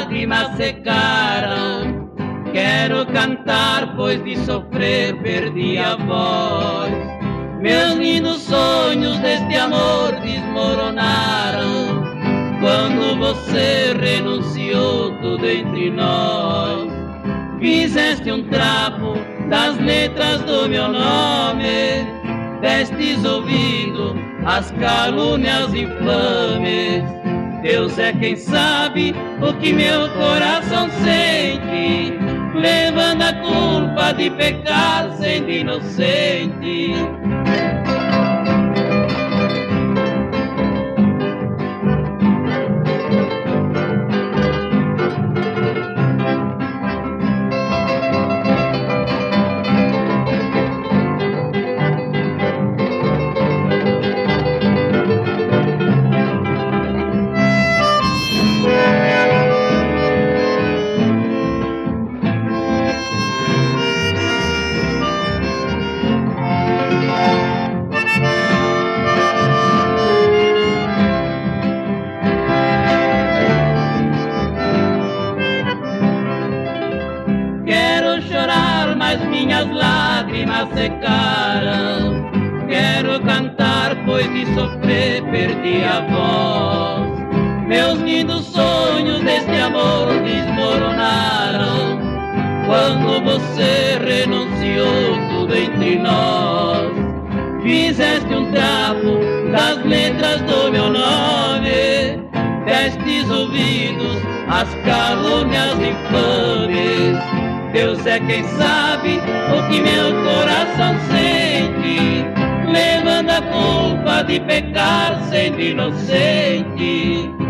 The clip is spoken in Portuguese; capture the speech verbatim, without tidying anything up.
lágrimas secaram. Quero cantar, pois de sofrer perdi a voz. Meus lindos sonhos deste amor desmoronaram quando você renunciou tudo entre nós. Fizeste um trapo das letras do meu nome, destes ouvido às calúnias infames. Deus é quem sabe o que meu coração sente, levando a culpa de pecar sendo inocente. Mas minhas lágrimas secaram. Quero cantar, pois de sofrer perdi a voz. Meus lindos sonhos deste amor desmoronaram quando você renunciou tudo entre nós. Fizeste um trapo das letras do meu nome, destes ouvidos às calúnias infames. Deus é quem sabe o que meu coração sente, levando a culpa de pecar sendo inocente.